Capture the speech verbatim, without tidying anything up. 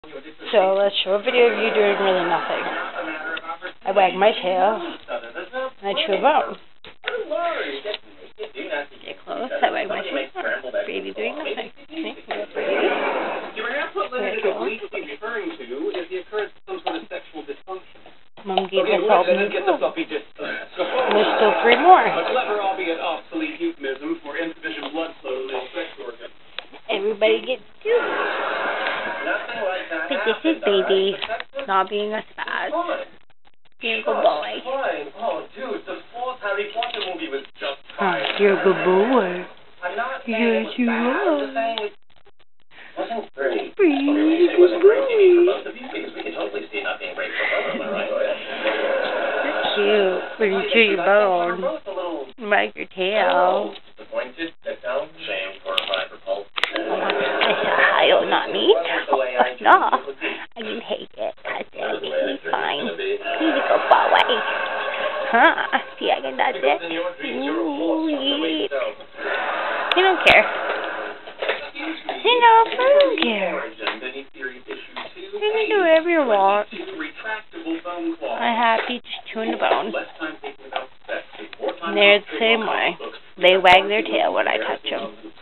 So let's show a video of you doing really nothing. I wag my tail, and I chew a bone. Get close, I wag my tail. Brady doing nothing. See? Brady. Mom gave myself a new bone. And there's still three more. Everybody gets two. But this is Baby, not being a spaz. Being a good boy. Huh, you're a good boy. Yes, you are. Brady, good boy. You're cute. When you chew your bone, wag your tail. Oh, not me. Oh, no. I can take it. I think he's fine. He's a good boy. Huh? See, I can touch it. Ooh, yeah. He don't care. He don't, I don't care. You can do whatever you want. I'm happy just chewing the bone. And they're the same way. They wag their tail when I touch them.